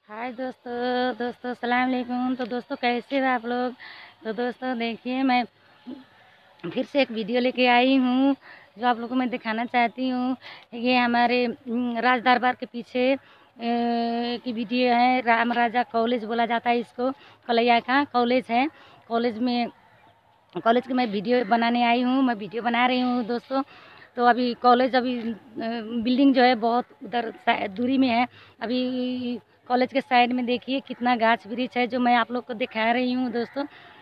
हाय दोस्तों सलाम अलैकुम। तो दोस्तों कैसे हो आप लोग। तो दोस्तों देखिए मैं फिर से एक वीडियो लेके आई हूँ जो आप लोगों को मैं दिखाना चाहती हूँ। ये हमारे राज दरबार के पीछे की वीडियो है। राम राजा कॉलेज बोला जाता है इसको, कलैया का कॉलेज है। कॉलेज की मैं वीडियो बनाने आई हूँ, मैं वीडियो बना रही हूँ दोस्तों। तो अभी कॉलेज बिल्डिंग जो है बहुत उधर दूरी में है। अभी कॉलेज के साइड में देखिए कितना गाछ वृक्ष है जो मैं आप लोग को दिखा रही हूँ दोस्तों।